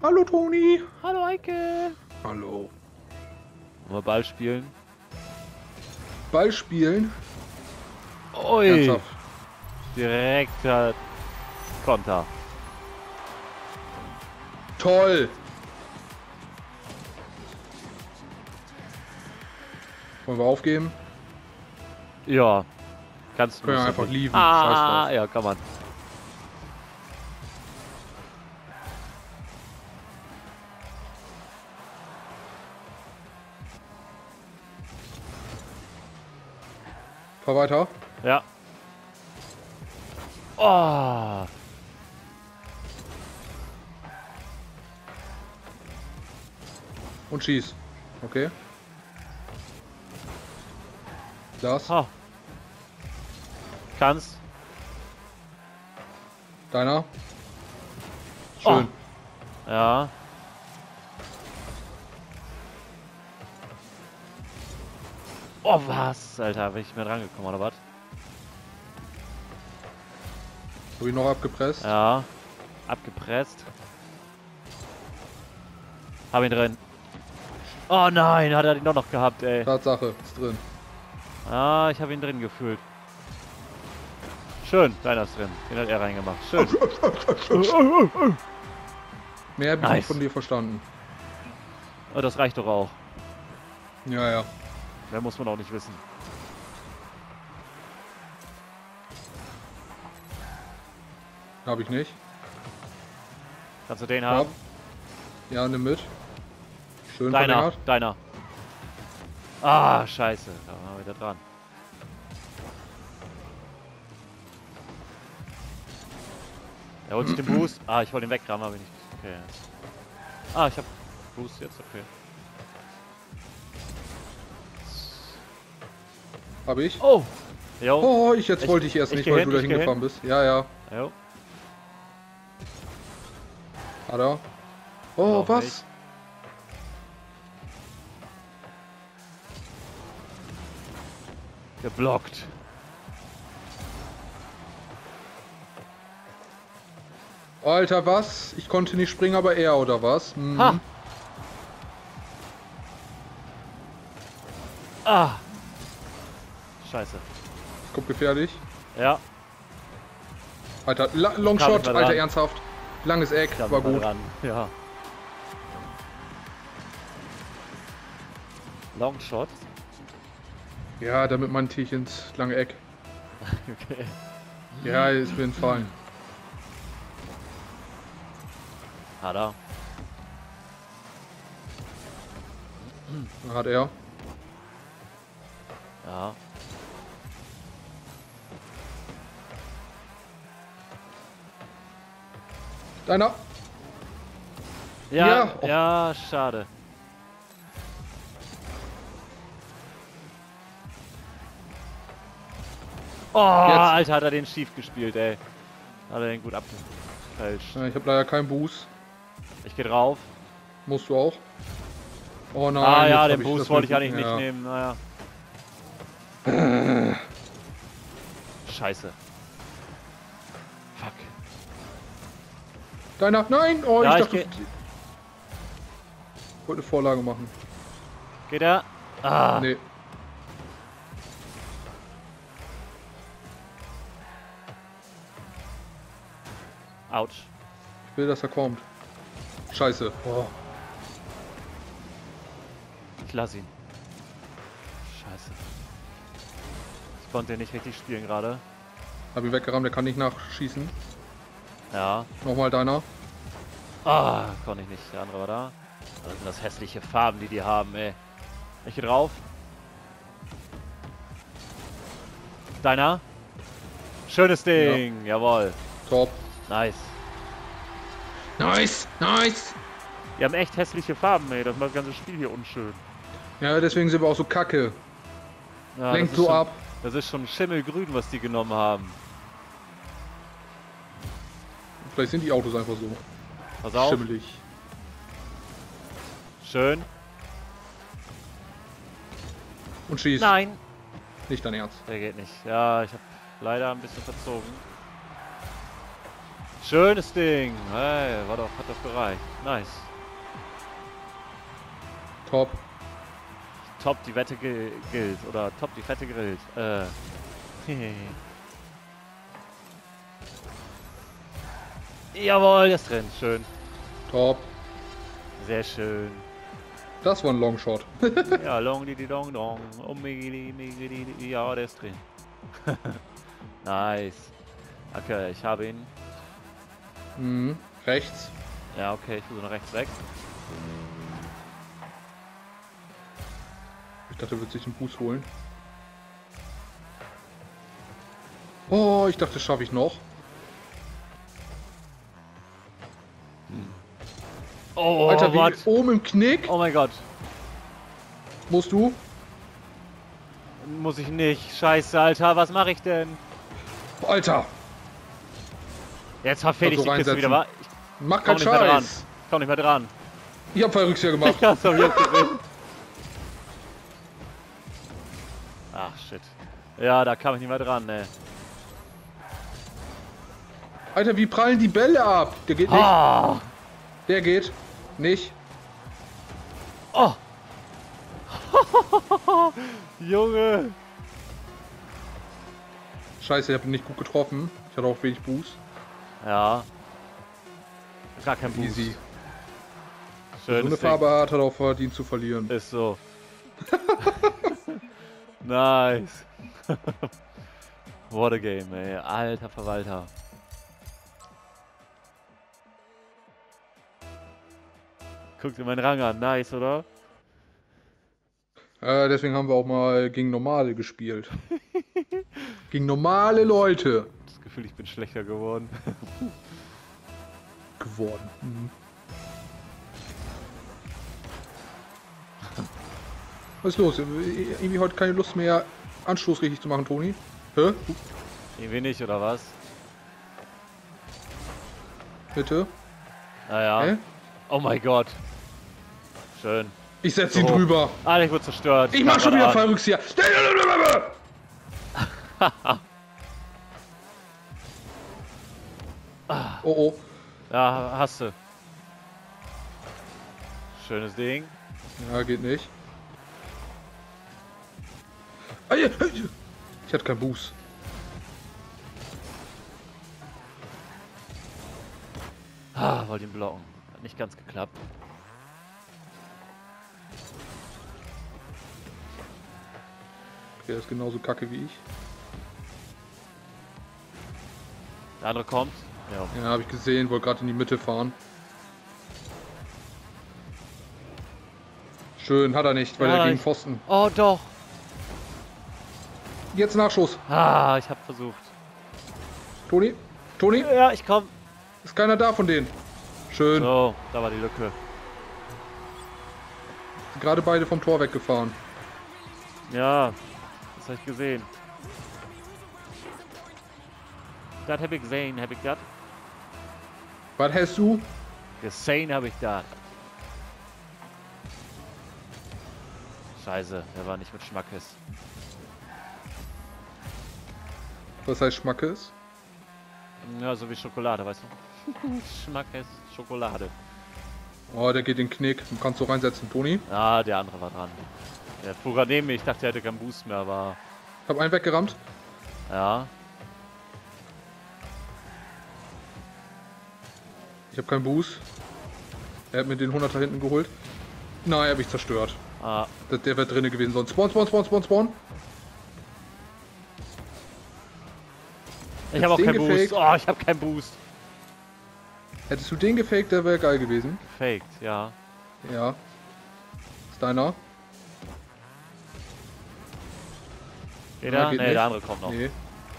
Hallo Toni. Hallo Eike. Hallo. Wollen wir Ball spielen? Ball spielen? Ui. Ernsthaft. Direkter Konter. Toll. Wollen wir aufgeben? Ja. Kannst du Können wir nicht. einfach lieben. Ah, Scheiß drauf. ja, kann man. Fahr weiter. Ja. Oh. Und schieß. Okay. Das. Oh. Kannst. Deiner. Schön. Ja. Oh, was? Alter, bin ich mehr dran gekommen, oder was? Hab ich noch abgepresst? Ja. Abgepresst. Hab ihn drin. Oh nein, hat er den doch noch gehabt, ey. Tatsache, ist drin. Ah, ich habe ihn drin gefühlt. Schön, deiner ist drin. Den hat er reingemacht. Schön. Mehr habe ich Nice. nicht von dir verstanden. Oh, das reicht doch auch. Ja, ja. Mehr muss man auch nicht wissen. Habe ich nicht. Kannst du den haben? Ja, nimm mit. Schön Deiner, verlängert. deiner. Ah, scheiße. Da waren wir wieder dran. Er holt sich den Boost. Ah, ich wollte ihn wegrammen, aber nicht. Okay. Ah, ich hab Boost jetzt, okay. Hab ich. Oh! Jo. Oh, jetzt Ich- wollte ich erst ich nicht, geh weil hin, du da ich geh hingefahren bist. Ja, ja. Jo. Hat er. Oh, Noch was? nicht. Geblockt. Alter, was? Ich konnte nicht springen, aber er, oder was? Mhm. Ha! Ah! Scheiße. Kommt gefährlich. Ja, Alter, Kam nicht Longshot, mehr Alter, dran. ernsthaft. Langes Eck, da war sind wir gut. dran. Ja. Longshot. Ja, damit mein Tier ins lange Eck. Okay. Ja, ist mir entfallen. Hat er. Hat er. Ja. Deiner. Ja, Ja. ja, schade. Oh, Alter, hat er den schief gespielt, ey. Hat er den gut abgefälscht. Ja, ich habe leider keinen Boost. Ich geh drauf. Musst du auch. Oh nein. Ah jetzt ja, hab den das Boost wollte ich mit- eigentlich ja. nicht nehmen. Naja. Scheiße. Fuck. Deiner. Nein. Oh, Ja, ich ich dachte. geh- Ich wollte eine Vorlage machen. Geht er? Ah. Nee. Autsch. Ich will, dass er kommt. Scheiße. Oh. Ich lass ihn. Scheiße. Ich konnte den nicht richtig spielen gerade. Hab ihn weggerammt, der kann nicht nachschießen. Ja. Nochmal deiner. Ah, konnte ich nicht. Der andere war da. Was sind das hässliche Farben, die die haben, ey. Ich geh drauf. Deiner. Schönes Ding. Jawohl. Top. Nice. Nice. Nice. Die haben echt hässliche Farben, ey. Das macht das ganze Spiel hier unschön. Ja, deswegen sind wir auch so kacke. Ja, Lenkt das ist so schon- ab. Das ist schon Schimmelgrün, was die genommen haben. Vielleicht sind die Autos einfach so Pass auf. schimmelig. Schön. Und schießt. Nein. Nicht dein Ernst. Der geht nicht. Ja, ich habe leider ein bisschen verzogen. Schönes Ding. Hey, hat doch gereicht. Nice. Top. Top, die Wette gilt. Oder top, die Fette grillt. Jawohl, der ist drin. Schön. Top. Sehr schön. Das war ein Longshot. Ja, long di dong dong. Ja, der ist drin. Nice. Okay, ich habe ihn. Mhm. Rechts. Ja, okay, ich versuche nach rechts weg. Ich dachte, er wird sich den Boost holen. Oh, ich dachte, das schaffe ich noch. Oh, Alter, wie was? oben im Knick. Oh mein Gott. Musst du? Muss ich nicht. Scheiße, Alter, was mache ich denn? Alter, Jetzt verfehle ich Also die Kiste wieder, reinsetzen. wa? mach Komm keinen nicht mehr dran. Scheiß. Komm nicht mehr dran. Ich hab Fallrückzieher gemacht. Ich hab's doch jetzt gesehen. Ach, shit. Ja, da kam ich nicht mehr dran, ne. Alter, wie prallen die Bälle ab? Der geht nicht. Ah. Der geht nicht. Oh. Junge. Scheiße, ich hab ihn nicht gut getroffen. Ich hatte auch wenig Boost. Ja. Gar kein Boost. Easy. So Schönes eine Ding. Farbe hat, hat auch verdient zu verlieren. Ist so. Nice. What a game, ey. Alter Verwalter. Guck dir meinen Rang an. Nice, oder? Deswegen haben wir auch mal gegen Normale gespielt. Gegen normale Leute. Das Gefühl, ich bin schlechter geworden. Geworden. Mhm. Was ist los? Irgendwie heute keine Lust mehr, Anstoß richtig zu machen, Toni. Hä? Irgendwie nicht, oder was? Bitte? Naja. Hä? Oh mein Gott. Schön. Ich setz ihn So. drüber. Alter, ich wurde zerstört. Ich mach schon wieder Fall. Fallrückzieher. Oh oh. Ja, hast du. Schönes Ding. Ja, geht nicht. Ich hatte keinen Boost. Ah, wollte ihn blocken. Hat nicht ganz geklappt. Der ist genauso kacke wie ich. Der andere kommt. Ja. Ja, habe ich gesehen. Wollte gerade in die Mitte fahren. Schön, hat er nicht, weil Ja, er gegen ich- Pfosten. Oh, doch. Jetzt Nachschuss. Ah, ich habe versucht. Toni? Toni? Ja, ich komm. Ist keiner da von denen. Schön. So, da war die Lücke. Gerade beide vom Tor weggefahren. Ja, das habe ich gesehen. Das habe ich gesehen, habe ich das? Was hast du? Gesehen habe ich das. Scheiße, der war nicht mit Schmackes. Was heißt Schmackes? Ja, so wie Schokolade, weißt du? Schmackes Schokolade. Oh, der geht in den Knick. Du kannst so reinsetzen, Toni. Ah, der andere war dran. Der fuhr gerade neben mir. Ich dachte, er hätte keinen Boost mehr, aber... Ich hab einen weggerammt. Ja. Ich habe keinen Boost. Er hat mir den 100er hinten geholt. Nein, er hab ich zerstört. Ah, Der wäre drinne gewesen. Sonst Spawn, Spawn, Spawn, Spawn, Spawn. ich habe auch den keinen Boost. gefaked. Oh, ich habe keinen Boost. Hättest du den gefaked, der wäre geil gewesen. Faked, ja. Ja. Ist deiner? Geht Ja, er? geht Nee, nicht. der andere kommt noch. Nee.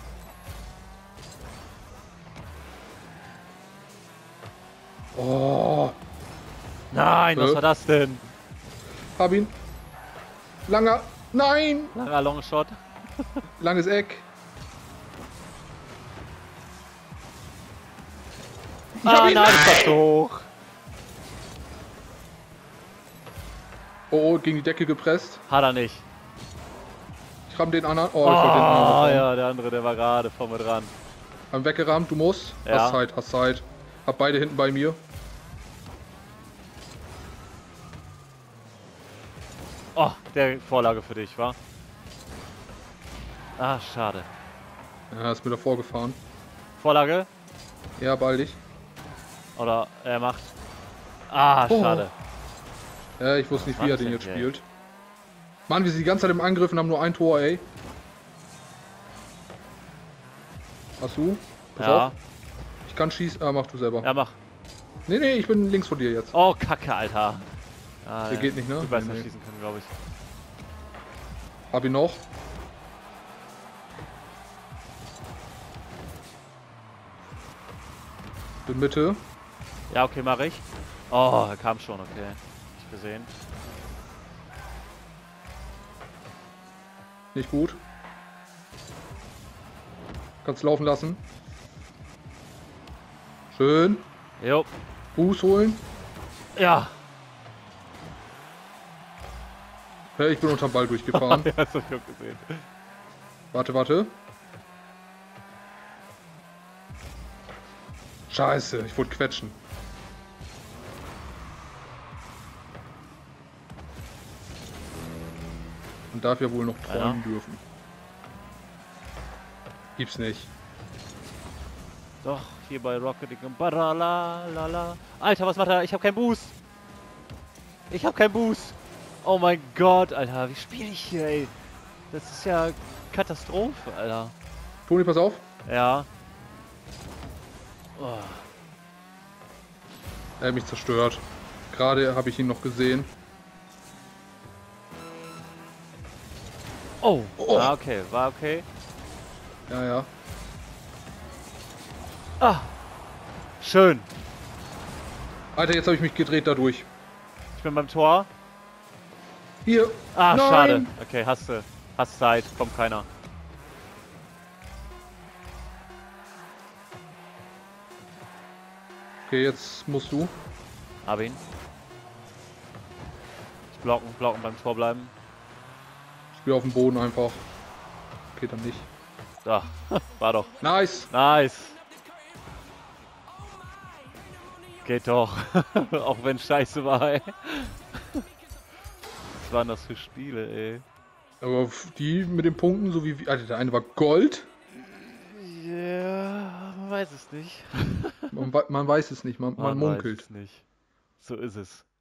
Oh, Nein, was war das denn? hab ihn. Langer. Nein! Langer Longshot. Langes Eck. Ah, ihn. nein, das war zu hoch. Oh, gegen die Decke gepresst. Hat er nicht. Ich ramm den anderen. Oh, ich wollte den anderen Oh, raushauen. ja, der andere, der war gerade vor mir dran. Haben weggerammt, du musst. Ja. Hast Zeit, hast Zeit. Hab beide hinten bei mir. Oh, der Vorlage für dich, wa? Ah, schade. Ja, ist mir davor gefahren. Vorlage? Ja, baldig. Oder er macht. Ah, Oh. schade. Ja, ich wusste nicht, wie er den jetzt Wahnsinn, spielt. Mann, wir sind die ganze Zeit im Angriff und haben nur ein Tor, ey. Hast du? Pass Ja. auf. Ich kann schießen. Ah, mach du selber. Ja, mach. Nee, nee, ich bin links von dir jetzt. Oh, Kacke, Alter. Ah, Der geht nicht, ne? Du weißt, Nee, was nee. schießen können, glaube ich. Hab ihn noch. Bin Mitte. Ja, okay, mach ich. Oh, er kam schon, okay. Nicht gesehen. Nicht gut. Kannst laufen lassen. Schön. Jo. Fuß holen. Ja. Ja, ich bin unterm Ball durchgefahren. Ja, das hab ich auch gesehen. Warte, warte. Scheiße, ich wollte quetschen. Man darf ja wohl noch träumen dürfen. Gibt's nicht. Doch, hier bei Rocketing und Barala. Alter, was macht er? Ich hab keinen Boost. Ich hab keinen Boost. Oh mein Gott, Alter, wie spiele ich hier, ey? Das ist ja Katastrophe, Alter. Toni, pass auf. Ja. Oh. Er hat mich zerstört. Gerade habe ich ihn noch gesehen. Oh. Oh. Ah, okay, war okay. Ja, ja. Ah. Schön. Alter, jetzt habe ich mich gedreht dadurch. Ich bin beim Tor. Hier. Ah, Nein. schade. Okay, hast du. Hast Zeit, kommt keiner. Okay, jetzt musst du. Hab ihn. Ich blocken, beim Tor bleiben. Ich spiele auf dem Boden einfach. Okay, dann nicht. Da, war doch. Nice. Nice. Geht doch. Auch wenn scheiße war, ey. Was waren das für Spiele, ey? Aber die mit den Punkten, so wie... Alter, der eine war Gold. Ja, man weiß es nicht. Man weiß es nicht, man Man weiß munkelt. es nicht. So ist es.